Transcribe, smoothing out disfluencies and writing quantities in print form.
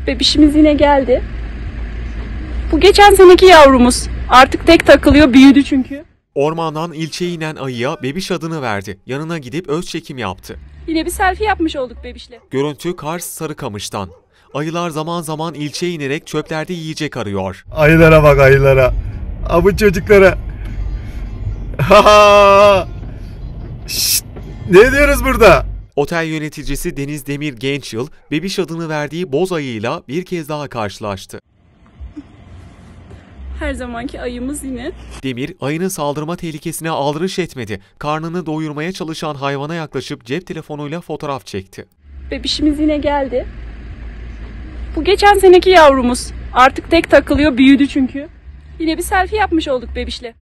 Bebişimiz yine geldi. Bu geçen seneki yavrumuz. Artık tek takılıyor, büyüdü çünkü. Ormandan ilçeye inen ayıya Bebiş adını verdi. Yanına gidip öz çekim yaptı. Yine bir selfie yapmış olduk bebişle. Görüntü Kars Sarıkamış'tan. Ayılar zaman zaman ilçeye inerek çöplerde yiyecek arıyor. Ayılara bak, ayılara. Bu çocuklara. Şşt, ne diyoruz burada? Otel yöneticisi Deniz Demir Gençyıl, Bebiş adını verdiği boz ayıyla bir kez daha karşılaştı. Her zamanki ayımız yine. Demir, ayının saldırma tehlikesine aldırış etmedi. Karnını doyurmaya çalışan hayvana yaklaşıp cep telefonuyla fotoğraf çekti. Bebişimiz yine geldi. Bu geçen seneki yavrumuz. Artık tek takılıyor, büyüdü çünkü. Yine bir selfie yapmış olduk bebişle.